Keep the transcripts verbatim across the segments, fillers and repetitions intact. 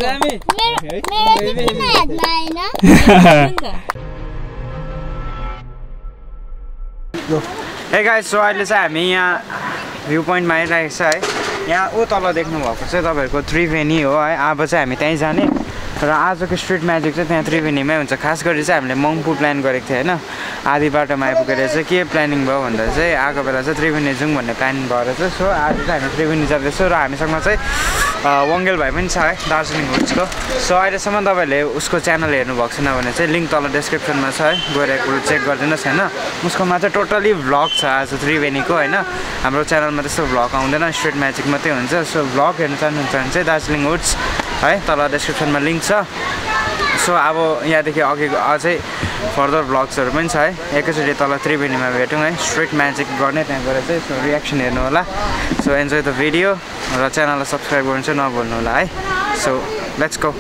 Hey guys, so अहिले चाहिँ हामी यहाँ भ्यू पोइन्टमा आइरहेको छ है। यहाँ ऊ तल देख्नु भएको चाहिँ तपाईँहरूको त्रिवेणी हो है। अब चाहिँ हामी त्यहीँ जाने र आजको स्ट्रिट म्याजिक चाहिँ त्यहाँ त्रिवेणीमै हुन्छ। खास गरी चाहिँ हामीले मङ्पू प्लान गरेको थियो होइन। आधी बाटोमा आइपुगेर चाहिँ के प्लानिङ भयो भन्दा चाहिँ आएको बेला चाहिँ त्रिवेणी जाउँ भन्ने प्लान भएर चाहिँ सो आज चाहिँ हामी त्रिवेणी जाँदैछौँ र हामीसँग चाहिँ वङ्गेल भाइ पनि छ है दार्जिलिङ वुड्सको। सो अहिलेसम्म तपाईँहरूले उसको च्यानल हेर्नु भएको छैन भने चाहिँ लिङ्क तल डिस्क्रिप्सनमा छ है, गएर एकपल्ट चेक गरिदिनुहोस् होइन। उसकोमा चाहिँ टोटली भ्लग छ आज त्रिवेणीको होइन। हाम्रो च्यानलमा त्यस्तो भ्लग आउँदैन, स्ट्रिट म्याजिक मात्रै हुन्छ। सो भ्लग हेर्नु चाहनुहुन्छ भने चाहिँ दार्जिलिङ वुड्स है, तल डिस्क्रिप्सनमा लिङ्क छ। सो अब यहाँदेखि अघि अझै फर्दर भ्लग्सहरू पनि छ है। एकैचोटि तल त्रिवेणीमा भेटौँ है, स्ट्रिट म्याजिक गर्ने त्यहाँ गएर चाहिँ। सो रियाक्सन हेर्नु होला। सो एन्जोय द भिडियो र च्यानललाई सब्सक्राइब गर्नु चाहिँ नभुल्नु होला है। So let's go.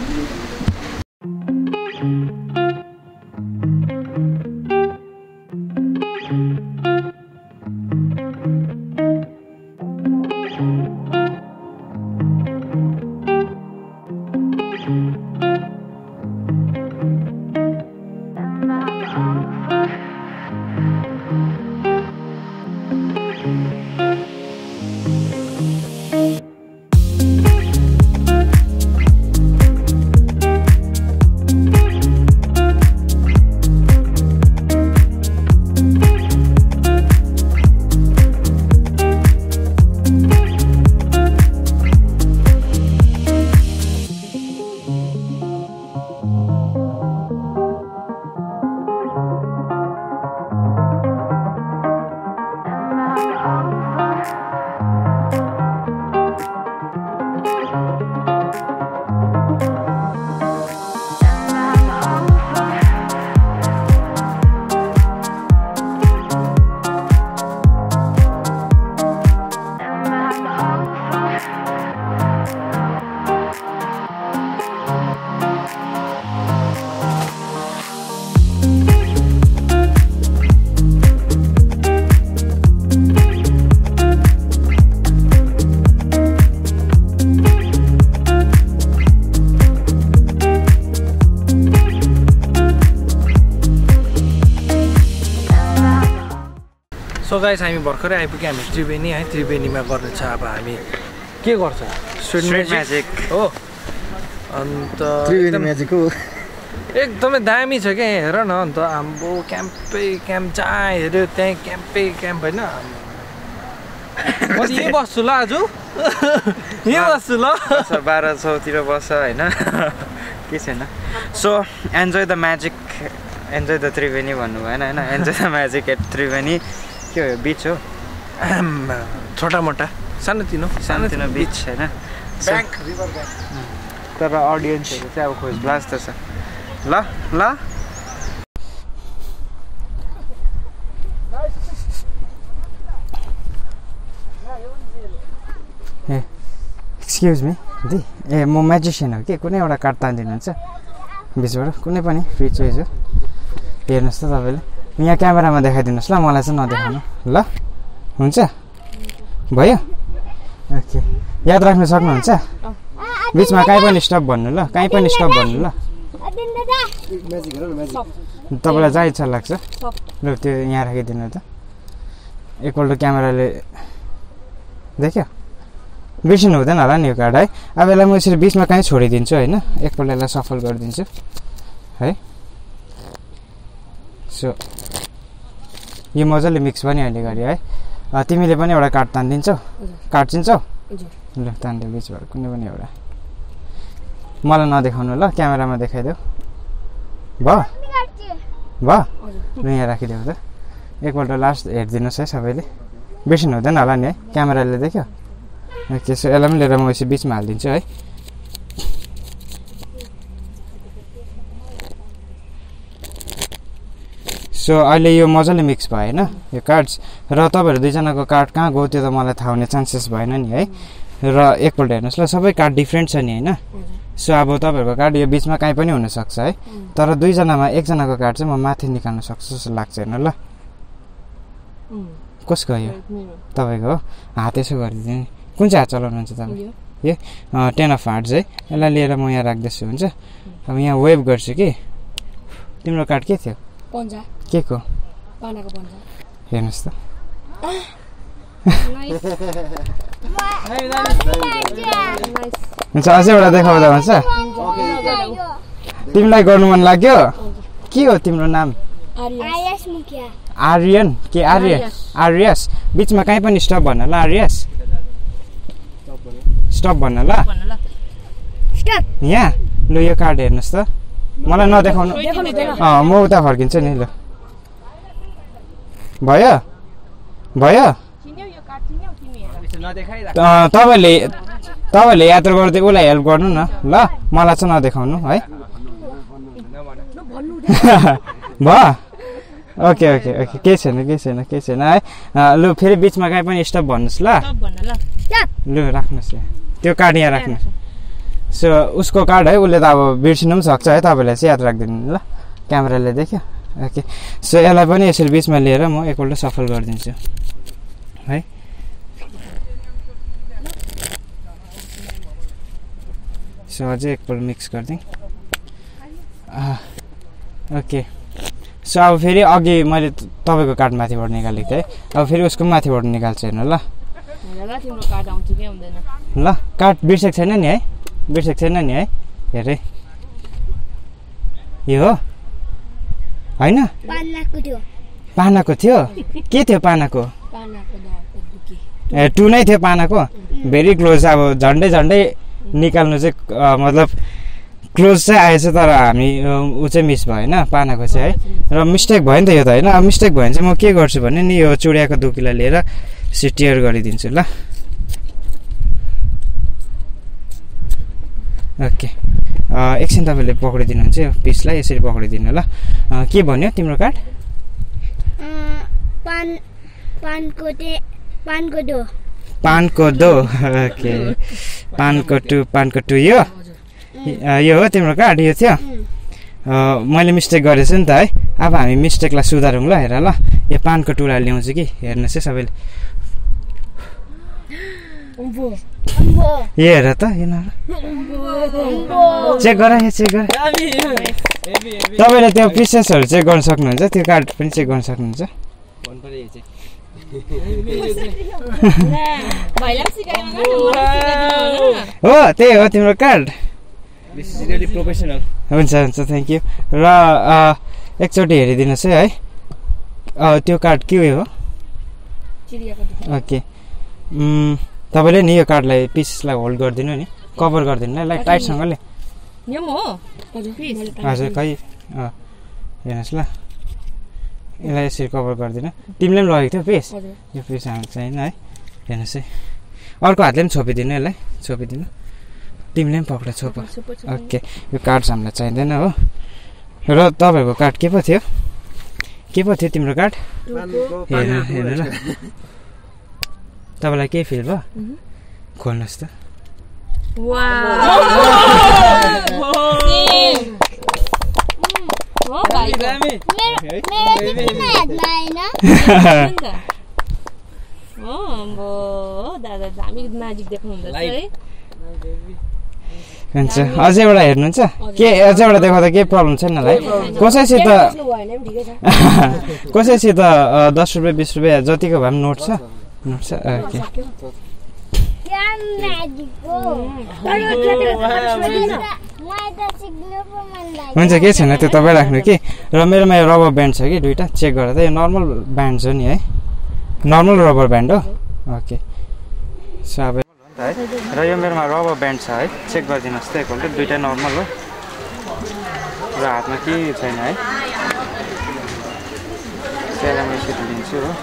So guys हामी भर्खरै आइपुग्यो हामी त्रिवेणी है। त्रिवेणीमा गर्ने छ अब हामी के गर्छ स्ट्रिट म्याजिक हो। अन्त त्रिवेणी म्याजिक हो, एकदमै दामी छ क्या हेर न। अन्त हाम्रो क्याम्पै क्याम्प जहाँ हेऱ्यो त्यहीँ क्याम्पै क्याम्प होइन। म यहीँ बस्छु ल, आज यहीँ बस्छु ल। बाह्र सौतिर बस्छ होइन, के छैन। So enjoy the magic, enjoy the Triveni भन्नु भएन होइन। Enjoy the magic at Triveni. के हो बिच हो, छोटा मोटा सानोतिनो सानोतिनो बिच होइन। तर अडियन्सहरू चाहिँ अब खोज ब्लास्ट छ। ल ल ए एक्सक्युज मी दी, ए म म्याजिसियन हो कि, कुनै एउटा कार्ड तानिदिनुहुन्छ बिचबाट, कुनै पनि फ्री चोइस हो। हेर्नुहोस् त तपाईँले यहाँ क्यामेरामा देखाइदिनुहोस् ल, मलाई चाहिँ नदेखाउनु ल। हुन्छ भयो, ओके। याद राख्नु सक्नुहुन्छ, बिचमा कहीँ पनि स्टप भन्नु ल, कहीँ पनि स्टप भन्नु ल। तपाईँलाई जहाँ इच्छा लाग्छ ल त्यो यहाँ राखिदिनु त। एकपल्ट क्यामेराले देख्यो, बिर्सिनु हुँदैन होला नि यो कार्ड है। अब यसलाई म यसरी बिचमा कहीँ छोडिदिन्छु होइन, एकपल्ट यसलाई सफल गरिदिन्छु है। सो यो मजाले मिक्स पनि अहिले गऱ्यो है। तिमीले पनि एउटा कार्ड तानिदिन्छौ, कार्ड चिन्छौ ल, तानिदियो बिचबाट कुनै पनि एउटा। मलाई नदेखाउनु ल, क्यामेरामा देखाइदेऊ भयो भयो ल। यहाँ राखिदेऊ त, एकपल्ट लास्ट हेरिदिनुहोस् है सबैले, बिर्सिनु हुँदैन होला नि है। क्यामेराले देख्यो, ओके। सो यसलाई पनि लिएर म यसो बिचमा हालिदिन्छु है। सो अहिले यो मजाले मिक्स भयो होइन यो कार्ड्स। र तपाईँहरू दुईजनाको कार्ड कहाँ गयो त्यो त मलाई थाहा हुने चान्सेस भएन नि है। र एकपल्ट हेर्नुहोस् ल, सबै कार्ड डिफ्रेन्ट छ नि होइन। सो अब तपाईँहरूको कार्ड यो बिचमा कहीँ पनि हुनसक्छ है, तर दुईजनामा एकजनाको कार्ड चाहिँ म माथि निकाल्न सक्छु जस्तो लाग्छ। हेर्नु ल, कसको यो? तपाईँको हो। हात यसो गरिदिनु। कुन चाहिँ हात चलाउनुहुन्छ तपाईँ? यो टेन अफ हार्ट्स है यसलाई लिएर म यहाँ राख्दैछु हुन्छ अब यहाँ वेभ गर्छु कि तिम्रो कार्ड के थियो के को हेर्नुहोस् त हुन्छ अझै एउटा देखाउँदा हुन्छ तिमीलाई गर्नु मन लाग्यो के हो तिम्रो नाम आर्यन के आर्य आर्यस बिचमा कहीँ पनि स्टप भन्न ल आर्यस स्टप भन्न ल यहाँ लु यो कार्ड हेर्नुहोस् त मलाई नदेखाउनु अँ म उता फर्किन्छु नि ल भयो भयो तपाईँले तपाईँले यात्रा गर्दै उसलाई हेल्प गर्नु न ल मलाई चाहिँ नदेखाउनु है भयो ओके ओके ओके केही छैन केही छैन केही छैन है लु फेरि बिचमा कहीँ पनि स्टप भन्नुहोस् ल लु राख्नुहोस् यहाँ त्यो कार्ड यहाँ राख्नुहोस् सो उसको कार्ड है उसले त अब बिर्सिनु पनि सक्छ है तपाईँलाई चाहिँ याद राखिदिनु ल क्यामेराले देख्यो ओके सो यसलाई पनि यसरी बिचमा लिएर म एकपल्ट सफल गरिदिन्छु है सो अझै एकपल्ट मिक्स गरिदिउँ ओके सो अब फेरि अघि मैले तपाईँको कार्ड माथिबाट निकालेको थिएँ अब फेरि उसको माथिबाट निकाल्छु हेर्नु ल ल कार्ड बिर्सेको छैन नि है बिर्सेको छैन नि है हेरे यो हो होइन पानाको थियो के थियो पानाको ए टु नै थियो पानाको भेरी क्लोज अब झन्डै झन्डै निकाल्नु चाहिँ मतलब क्लोज चाहिँ आएछ तर हामी ऊ चाहिँ मिस भयो होइन पानाको चाहिँ है र मिस्टेक भयो नि त यो त होइन अब मिस्टेक भयो भने चाहिँ म के गर्छु भने नि यो चुडियाको दुकीलाई लिएर सिटियर गरिदिन्छु ल ओके एकछिन तपाईँले पक्रिदिनुहुन्छ यो पिसलाई यसरी पक्रिदिनु ल के भन्यो तिम्रो कार्ड पानको दो ओके पानको टु पानको टु यो यो हो तिम्रो कार्ड यो थियो मैले मिस्टेक गरेछु नि त है अब हामी मिस्टेकलाई सुधारौँ ल हेर ल यो पानको टुलाई ल्याउँछु कि हेर्नुहोस् है सबैले यो हेर त चेक गर यो चेक गर तपाईँले त्यो पिसेसहरू चेक गर्न सक्नुहुन्छ त्यो कार्ड पनि चेक गर्न सक्नुहुन्छ हो त्यही हो तिम्रो कार्ड हुन्छ हुन्छ थ्याङ्क यू र एकचोटि हेरिदिनुहोस् है है त्यो कार्ड के हो ओके तपाईँले नि यो कार्डलाई पिसेसलाई होल्ड गरिदिनु नि कभर गरिदिनु ल टाइटसँगले हजुर खै हेर्नुहोस् ल यसलाई यसरी कभर गरिदिनु तिमीले पनि लगेको थियो पिस यो पिस हाम्रो छैन है हेर्नुहोस् है अर्को हातले पनि छोपिदिनु यसलाई छोपिदिनु तिमीले पनि पक्र छोप ओके यो कार्ड हामीलाई चाहिँदैन हो र तपाईँहरूको कार्ड के पो थियो के पो थियो तिम्रो कार्ड हेर्नु हेर्नु ल तपाईँलाई केही फिल भयो खोल्नुहोस् त हुन्छ अझै एउटा हेर्नुहुन्छ के अझै एउटा देखाउँदा केही प्रब्लम छैन होला है कसैसित कसैसित दस रुपियाँ बिस रुपियाँ जतिको भए पनि नोट छ नोट छ ओके हुन्छ केही छैन त्यो तपाईँ राख्नु कि र मेरोमा यो रबर ब्यान्ड छ कि दुइटा चेक गरेर यो नर्मल ब्यान्ड छ नि है नर्मल रबर ब्यान्ड हो ओके सो अब है र यो मेरोमा रबर ब्यान्ड छ है चेक गरिदिनुहोस् त एकपल्ट दुइटा नर्मल हो र हातमा केही छैन है त्यसलाई म यसरी दिन्छु हो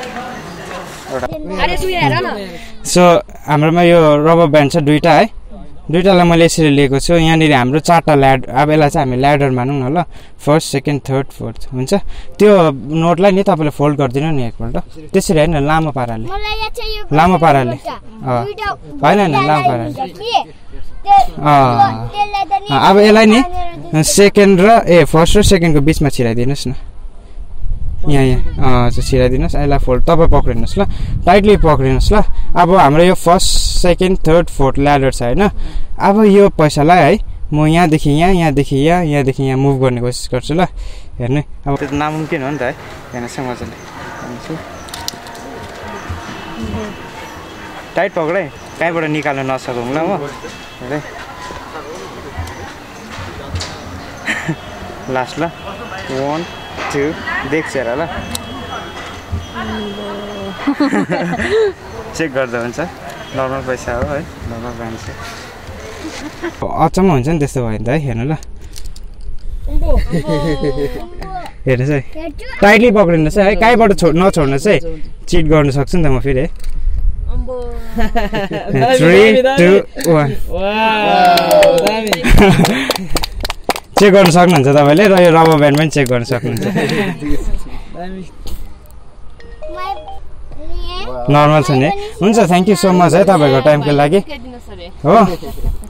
सो हाम्रोमा यो रबर ब्यान्ड छ दुइटा है दुइटालाई मैले यसरी लिएको छु यहाँनिर हाम्रो चारवटा ल्याड अब यसलाई चाहिँ हामी ल्याडर मानौँ न ल फर्स्ट सेकेन्ड थर्ड फोर्थ हुन्छ त्यो नोटलाई नि तपाईँले फोल्ड गरिदिनु नि एकपल्ट त्यसरी होइन लामो पाराले लामो पाराले होइन होइन लामो पाराले अब यसलाई नि सेकेन्ड र ए फर्स्ट र सेकेन्डको बिचमा छिराइदिनुहोस् न यहाँ यहाँ चाहिँ छिराइदिनुहोस् यसलाई फोल्ड तपाईँ पक्रिनुहोस् ल टाइटली पक्रिनुहोस् ल अब हाम्रो यो first second third fourth ladder छ होइन अब यो पैसालाई है म यहाँदेखि यहाँ यहाँदेखि यहाँ यहाँदेखि यहाँ मुभ गर्ने कोसिस गर्छु ल हेर्नु अब त्यो नामुम्किन हो नि त है हेर्नुहोस् न मजाले टाइट पक्रै कहीँबाट निकाल्नु नसकौँ ल म हेरेँ लास्ट ल वान टू देख्छ हेर ल चेक गर्दा हुन्छ नर्मल पैसा हो है नर्मल ब्रान्ड छ अचम्म हुन्छ नि त्यस्तो भयो नि त है हेर्नु ल हेर्नुहोस् है टाइटली पक्रिनुहोस् है कहीँबाट छो नछोड्नुहोस् है चिट गर्नु सक्छु नि त म फेरि है थ्री टू वान चेक गर्नु सक्नुहुन्छ तपाईँले र यो रबर ब्यान्ड पनि चेक गर्न सक्नुहुन्छ नर्मल छ नि हुन्छ थ्याङ्क यू सो मच है तपाईँको टाइमको लागि हो